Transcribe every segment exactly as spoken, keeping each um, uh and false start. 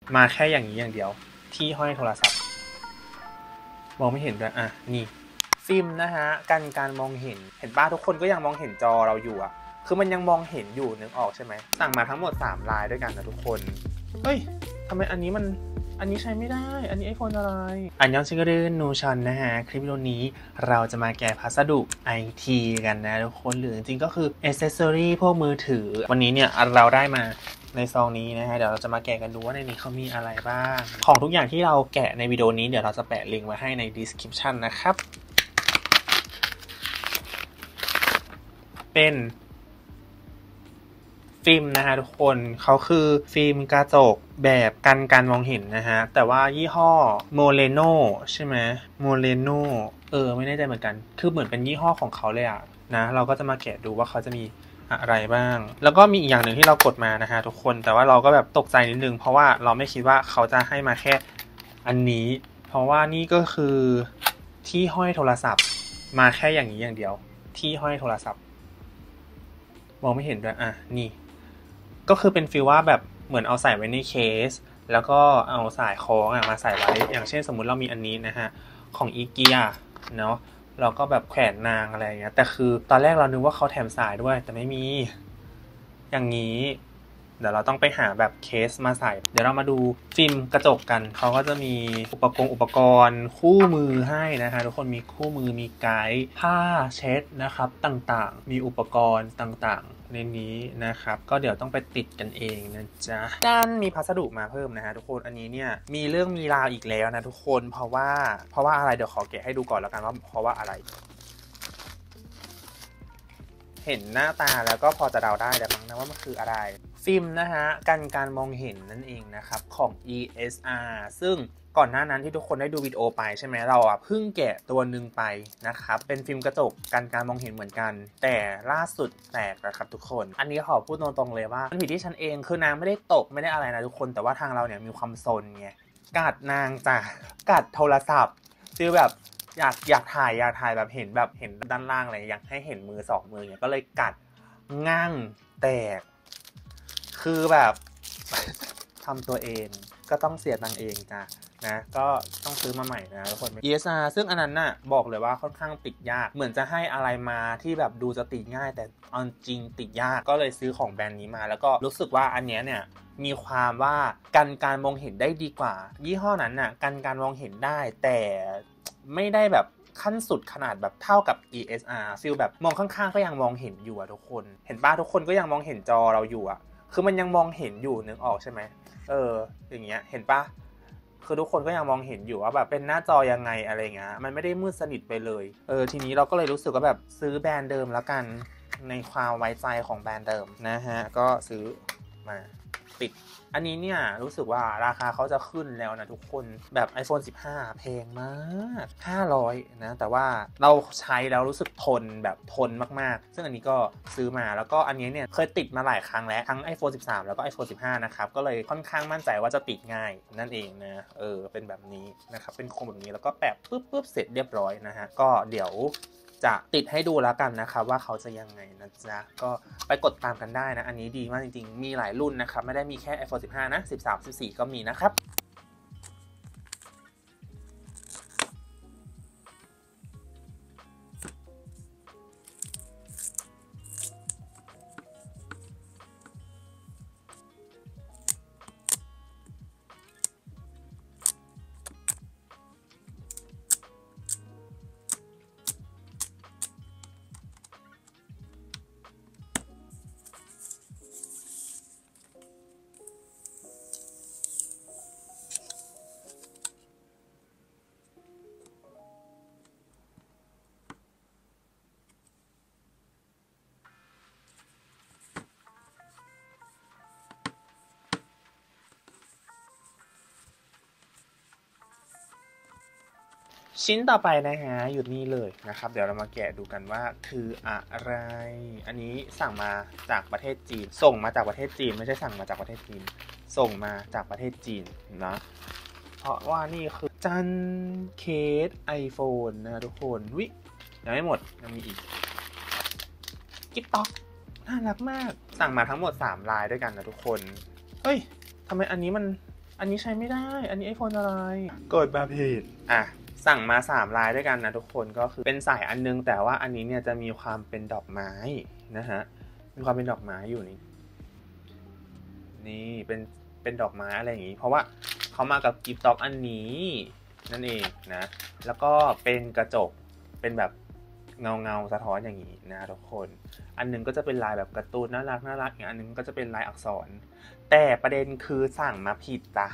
มาแค่อย่างนี้อย่างเดียวที่ห้อยโทรศัพท์มองไม่เห็นด้วยอ่ะนี่ฟิล์มนะฮะกันการมองเห็นเห็นป้าทุกคนก็ยังมองเห็นจอเราอยู่อ่ะคือมันยังมองเห็นอยู่นึกออกใช่ไหมสั่งมาทั้งหมดสามลายด้วยกันนะทุกคนเฮ้ยทำไมอันนี้มันอันนี้ใช้ไม่ได้อันนี้ไอโฟนอะไรอันยองชิคเกอร์นูชันนะฮะคลิปวิดีโอนี้เราจะมาแกะพัสดุ ไอ ที กันนะทุกคนหรือจริงๆก็คืออ c เซสซอรี่พวกมือถือวันนี้เนี่ยเราได้มาในซองนี้นะฮะเดี๋ยวเราจะมาแกะกันดูว่าในนี้เขามีอะไรบ้างของทุกอย่างที่เราแกะในวิดีโอนี้เดี๋ยวเราจะแปะลิงก์ไว้ให้ใน description นะครับเป็นฟิล์มนะฮะทุกคนเขาคือฟิล์มกระจกแบบกันการมองเห็นนะฮะแต่ว่ายี่ห้อโมเลโนใช่ไหมโมเลโนเออไม่แน่ใจเหมือนกันคือเหมือนเป็นยี่ห้อของเขาเลยอะนะเราก็จะมาแกะดูว่าเขาจะมีอะไรบ้างแล้วก็มีอีกอย่างหนึ่งที่เรากดมานะฮะทุกคนแต่ว่าเราก็แบบตกใจนิดนึงเพราะว่าเราไม่คิดว่าเขาจะให้มาแค่อันนี้เพราะว่านี่ก็คือที่ห้อยโทรศัพท์มาแค่อย่างนี้อย่างเดียวที่ห้อยโทรศัพท์มองไม่เห็นด้วยอ่ะนี่ก็คือเป็นฟีลว่าแบบเหมือนเอาใส่ไว้ในเคสแล้วก็เอาสายคล้องมาใส่ไว้อย่างเช่นสมมุติเรามีอันนี้นะฮะของอีเกียเนาะเราก็แบบแขวนนางอะไรอย่างเงี้ยแต่คือตอนแรกเรานึกว่าเขาแถมสายด้วยแต่ไม่มีอย่างนี้เดี๋ยวเราต้องไปหาแบบเคสมาใส่เดี๋ยวเรามาดูฟิล์มกระจกกันเขาก็จะมีอุปกรณ์อุปกรณ์คู่มือให้นะคะทุกคนมีคู่มือมีไกด์ผ้าเช็ดนะครับต่างๆมีอุปกรณ์ต่างๆในนี้นะครับก็เดี๋ยวต้องไปติดกันเองนะจ๊ะด้านมีพัสดุมาเพิ่มนะฮะทุกคนอันนี้เนี่ยมีเรื่องมีราวอีกแล้วนะทุกคนเพราะว่าเพราะว่าอะไรเดี๋ยวขอแกะให้ดูก่อนแล้วกันว่าเพราะว่าอะไรเห็นหน้าตาแล้วก็พอจะเดาได้แต่มั้งนะว่ามันคืออะไรฟิล์มนะฮะกันการมองเห็นนั่นเองนะครับของ อี เอส อาร์ ซึ่งก่อนหน้านั้นที่ทุกคนได้ดูวิดีโอไปใช่ไหมเราอ่ะเพิ่งแกะตัวหนึ่งไปนะครับเป็นฟิล์มกระจกกันการมองเห็นเหมือนกันแต่ล่าสุดแตกนะครับทุกคนอันนี้ขอพูดตรงๆเลยว่ามันผิดที่ฉันเองคือนางไม่ได้ตกไม่ได้อะไรนะทุกคนแต่ว่าทางเราเนี่ยมีความซนไงกัดนางจ้ะกัดโทรศัพท์ฟีลแบบอยากอยากถ่ายอยากถ่ายแบบเห็นแบบเห็นด้านล่างอะไรอยากให้เห็นมือสองมือเนี่ยก็เลยกัดงั่งแตกคือแบบทำตัวเองก็ต้องเสียตังค์เองจ้ะนะก็ต้องซื้อมาใหม่นะทุกคน อี เอส อาร์ ซึ่งอันนั้นน่ะบอกเลยว่าค่อนข้างติดยากเหมือนจะให้อะไรมาที่แบบดูจะติดง่ายแต่เอาจริงติดยากก็เลยซื้อของแบรนด์นี้มาแล้วก็รู้สึกว่าอันนี้เนี่ยมีความว่ากันการมองเห็นได้ดีกว่ายี่ห้อนั้นน่ะกันการมองเห็นได้แต่ไม่ได้แบบขั้นสุดขนาดแบบเท่ากับ อี เอส อาร์ ฟีลแบบมองข้างๆก็ยังมองเห็นอยู่อะทุกคนเห็นป้าทุกคนก็ยังมองเห็นจอเราอยู่อะคือมันยังมองเห็นอยู่นึกออกใช่ไหมเอออย่างเงี้ยเห็นปะคือทุกคนก็ยังมองเห็นอยู่ว่าแบบเป็นหน้าจอยังไงอะไรเงี้ยมันไม่ได้มืดสนิทไปเลยเออทีนี้เราก็เลยรู้สึกว่าแบบซื้อแบรนด์เดิมแล้วกันในความไว้ใจของแบรนด์เดิมนะฮะก็ซื้อมาติดอันนี้เนี่ยรู้สึกว่าราคาเขาจะขึ้นแล้วนะทุกคนแบบ ไอโฟน สิบห้าแพงมากห้าร้อยนะแต่ว่าเราใช้แล้วรู้สึกทนแบบทนมากๆซึ่งอันนี้ก็ซื้อมาแล้วก็อันนี้เนี่ยเคยติดมาหลายครั้งแล้วทั้ง ไอโฟน สิบสาม แล้วก็ ไอโฟน สิบห้า นะครับก็เลยค่อนข้างมั่นใจว่าจะติดง่ายนั่นเองนะเออเป็นแบบนี้นะครับเป็นโครงแบบนี้แล้วก็แปะปุ๊บปุ๊บเสร็จเรียบร้อยนะฮะก็เดี๋ยวจะติดให้ดูแล้วกันนะครับว่าเขาจะยังไงนะจ๊ะก็ไปกดตามกันได้นะอันนี้ดีมากจริงๆมีหลายรุ่นนะครับไม่ได้มีแค่ ไอโฟน สิบห้า นะ สิบสาม สิบสี่ ก็มีนะครับชิ้นต่อไปนะฮะอยู่นี่เลยนะครับเดี๋ยวเรามาแกะดูกันว่าคืออะไรอันนี้สั่งมาจากประเทศจีนส่งมาจากประเทศจีนไม่ใช่สั่งมาจากประเทศจีนส่งมาจากประเทศจีนนะเพราะว่านี่คือจันเคส iPhone นะทุกคนวิยังไม่หมดยังมีอีกกิ๊บต๊อกน่ารักมากสั่งมาทั้งหมดสามลายด้วยกันนะทุกคนเฮ้ยทำไมอันนี้มันอันนี้ใช้ไม่ได้อันนี้ iPhone อะไรกดมาผิดอ่ะสั่งมาสามลายด้วยกันนะทุกคนก็คือเป็นสายอันนึงแต่ว่าอันนี้เนี่ยจะมีความเป็นดอกไม้นะฮะมีความเป็นดอกไม้อยู่นี่นี่เป็นเป็นดอกไม้อะไรอย่างนี้เพราะว่าเขามากับกิฟต์ต็อกอันนี้นั่นเองนะแล้วก็เป็นกระจกเป็นแบบเงาเงาสะท้อนอย่างนี้นะทุกคนอันนึงก็จะเป็นลายแบบการ์ตูนน่ารักน่ารักอย่างอันนึงก็จะเป็นลายอักษรแต่ประเด็นคือสั่งมาผิดจ้ะ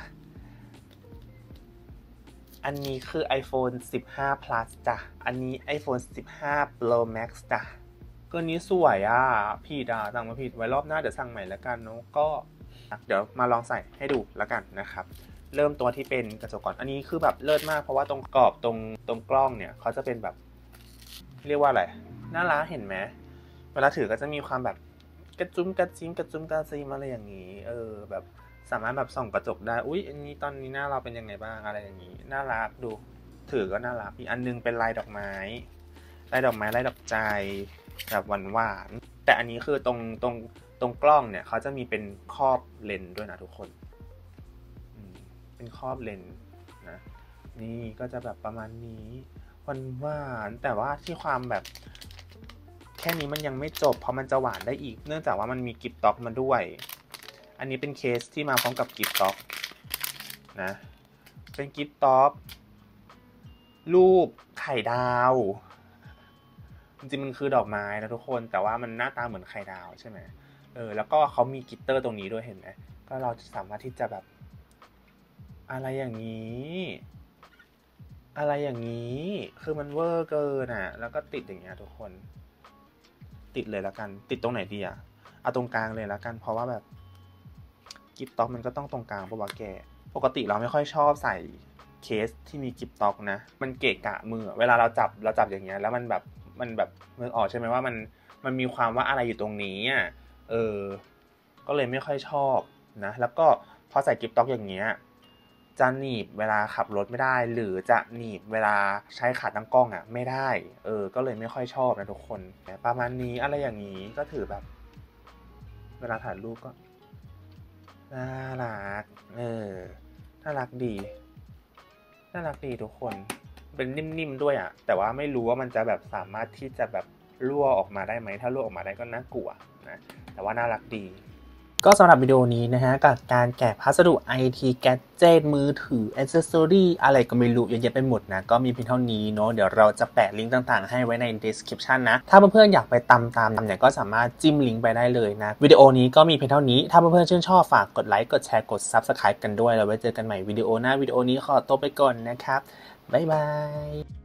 อันนี้คือ iPhone สิบห้า plus จ้ะอันนี้ iPhone สิบห้า Pro Max จ้ะก็นี้สวยอ่ะผิดอ่ะสั่งมาผิดไว้รอบหน้าเดี๋ยวสั่งใหม่แล้วกันเนาะก็เดี๋ยวมาลองใส่ให้ดูแล้วกันนะครับเริ่มตัวที่เป็นกระจกก่อนอันนี้คือแบบเลิศมากเพราะว่าตรงกรอบตรงตรงกล้องเนี่ยเขาจะเป็นแบบเรียกว่าอะไรน่ารักเห็นไหมเวลาถือก็จะมีความแบบกระจุ้มกระจิ้มกระจุ้มกระซิมอะไรอย่างนี้เออแบบสามารถแบบส่องกระจกได้อุ๊ยอันนี้ตอนนี้หน้าเราเป็นยังไงบ้างอะไรอย่างนี้น่ารักดูถือก็น่ารักอีกอันนึงเป็นลายดอกไม้ลายดอกไม้ลายดอกใจแบบหวานๆแต่อันนี้คือตรงตรงตรงกล้องเนี่ยเขาจะมีเป็นครอบเลนส์ด้วยนะทุกคนเป็นครอบเลนส์นะนี่ก็จะแบบประมาณนี้หวานๆแต่ว่าที่ความแบบแค่นี้มันยังไม่จบเพราะมันจะหวานได้อีกเนื่องจากว่ามันมีกิฟต์ต็อกมาด้วยอันนี้เป็นเคสที่มาพร้อมกับกิฟต์ต็อกนะเป็นกิฟต์ต็อกรูปไข่ดาวจริงๆมันคือดอกไม้นะทุกคนแต่ว่ามันหน้าตาเหมือนไข่ดาวใช่ไหมเออแล้วก็เขามีกลิตเตอร์ตรงนี้ด้วยเห็นไหมก็เราจะสามารถที่จะแบบอะไรอย่างนี้อะไรอย่างนี้คือมันเวอร์เกินอ่ะแล้วก็ติดอย่างเงี้ยทุกคนติดเลยแล้วกันติดตรงไหนดีอ่ะเอาตรงกลางเลยแล้วกันเพราะว่าแบบกิฟต์ต็อกมันก็ต้องตรงกลางปะวะแกปกติเราไม่ค่อยชอบใส่เคสที่มีกิฟต์ต็อกนะมันเกะกะมือเวลาเราจับเราจับอย่างเงี้ยแล้วมันแบบมันแบบมือออกใช่ไหมว่ามันมันมีความว่าอะไรอยู่ตรงนี้อ่ะเออก็เลยไม่ค่อยชอบนะแล้วก็พอใส่กิฟต์ต็อกอย่างเงี้ยจะหนีบเวลาขับรถไม่ได้หรือจะหนีบเวลาใช้ขาตั้งกล้องอ่ะไม่ได้เออก็เลยไม่ค่อยชอบนะทุกคนประมาณนี้อะไรอย่างนี้ก็ถือแบบเวลาถ่ายรูปก็น่ารักเออน่ารักดีน่ารักดีทุกคนเป็นนิ่มๆด้วยอ่ะแต่ว่าไม่รู้ว่ามันจะแบบสามารถที่จะแบบรั่วออกมาได้ไหมถ้ารั่วออกมาได้ก็น่ากลัวนะแต่ว่าน่ารักดีก็สำหรับวิดีโอนี้นะฮะกับการแกะพัสดุ ไอ ที แกดเจ็ตมือถือ Accessory อะไรก็ไม่รู้เยอะแยะไปหมดนะก็มีเพียงเท่านี้เนาะเดี๋ยวเราจะแปะลิงก์ต่างๆให้ไว้ใน description นะถ้าเพื่อนๆอยากไปตามตามเนี่ยก็สามารถจิ้มลิงก์ไปได้เลยนะวิดีโอนี้ก็มีเพียงเท่านี้ถ้าเพื่อนๆชื่นชอบฝากกดไลค์กดแชร์กด Subscribe กันด้วยแล้วไว้เจอกันใหม่วิดีโอหน้าวิดีโอนี้ขอตัวไปก่อนนะครับบ๊ายบาย